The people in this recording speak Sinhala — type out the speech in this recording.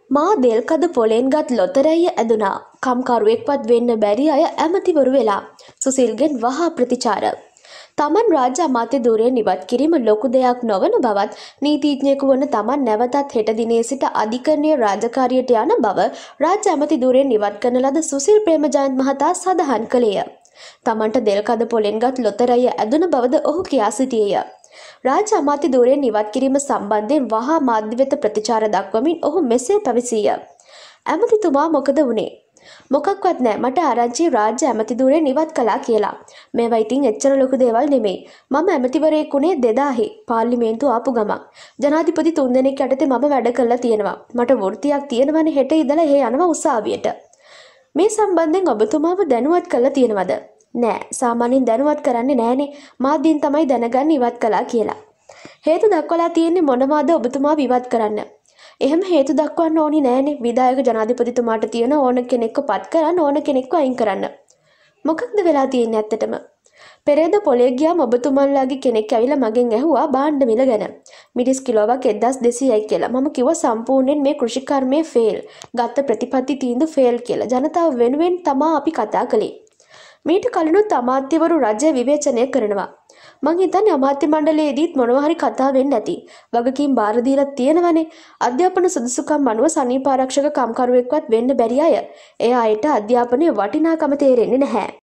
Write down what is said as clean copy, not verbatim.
මා දෙල්කඳ පොලෙන් ගත් ලොතරැය ඇදුනා. කම්කරුවෙක්වත් වෙන්න බැරි අය ඇමතිවරු වෙලා. සුසිල්ගෙන් වහා ප්‍රතිචාර. තමන් රාජ්‍ය අමාත්‍ය ධූරයෙන් ඉවත් කිරීම ලොකු දෙයක් නොවන බවත් නීතිඥයෙකු වන තමන් නැවතත් හෙට දිනේ සිට අධිකරණීය රාජකාරියට යන බව රාජ්‍ය අමාත්‍ය ධූරයෙන් ඉවත් කරන ලද සුසිල් ප්‍රේමජයන්ත මහතා සඳහන් කළේය. තමන්ට දෙල්කඳ පොලෙන් ගත් ලොතරැය ඇදුන බවද ඔහු කියා සිටියේය. රාජ්‍ය අමාත්‍ය ධූරයෙන් ඉවත් කිරීම සම්බන්ධයෙන් වහා මාධ්‍ය වෙත ප්‍රතිචාර දක්වමින් ඔහු මෙසේ පැවසීය. ඇමතිතුමා මොකද වුනේ? මොකක්වත් නෑ, මට ආරංචි රාජ්‍ය ඇමති ධූරයෙන් ඉවත් කළා කියලා. මේවා ඉතින් එච්චර ලොකු දේවල් නෙමෙයි. මම ඇමතිවරයෙක් උනේ 2000 පාර්ලිමේන්තුව ආපු ගමන්. ජනාධිපති 3 දෙනෙක් යටතේ මම වැඩ කළා තියෙනවා. මට වෘත්තියක් තියෙනවනේ, හෙට ඉඳලා එහෙ යනවා උසාවියට. මේ සම්බන්ධයෙන් ඔබතුමාව දැනුවත් කළා තියෙනවද? නෑ, සාමාන්‍යයෙන් දැනුවත් කරන්නේ නෑනේ. මාධ්‍යෙන් තමයි දැනගන්නේ ඉවත් කළා කියලා. හේතු දක්වලා තියෙන්නේ මොනවාද ඔබතුමාව ඉවත් කරන්න? එහෙම හේතු දක්වන්න ඕනි නෑනේ. විධායක ජනාධිපතිතුමාට තියෙන ඕන කෙනෙක්ව පත් කරන්න, ඕන කෙනෙක්ව අයින් කරන්න. මොකක්ද වෙලා තියෙන්නේ ඇත්තටම? පෙරේද පොලේ ගියාම ඔබතුමන්ලාගේ කෙනෙක් ඇවිල්ලා මගෙන් ඇහුවා භාණ්ඩ මිල ගැන. මිරිස් කිලෝවක් 1200යි කියලා. මම කිව්වා සම්පූර්ණයෙන් මේ කෘෂිකර්මයේ ෆේල්. ගත්ත ප්‍රතිපත්ති තීන්දුව ෆේල් කියලා. ජනතාව වෙනුවෙන් තමා අපි කතා කළේ. මීට කලිනුත් අමාත්‍යවරු රජය විවේචනය කරනවා. මං හිතන්නේ අමාත්‍ය මණ්ඩලයේදීත් මොනවා හරි කතා වෙන්න ඇති. වගකීම් බාර දීලා තියෙනවනේ. අධ්‍යාපන සුදුසුකම් අනුව සනීප ආරක්ෂක කම්කරුවෙක්වත් වෙන්න බැරි අය. ඒ අයට අධ්‍යාපනයේ වටිනාකම තේරෙන්නේ නැහැ.